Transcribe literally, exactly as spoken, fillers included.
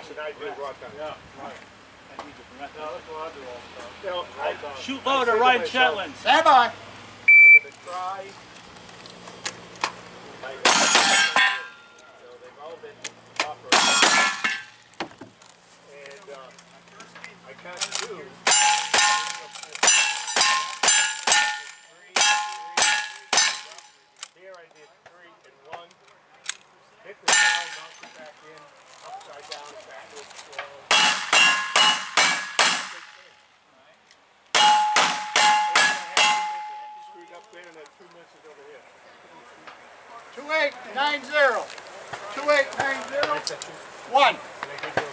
and I do raw time. Yeah, right. I need to prevent no, that's what I do all the time. You know, all the time. Shoot low to right Shetland. Stand by. I'm going to try. I, you know, they've all been operated. And uh, I can't do. Here I did three and one. Hit the side, bounce it back in, upside down, backwards, slow. Screwed up there and then two misses over here. Two eight nine zero. Two eight nine zero. One.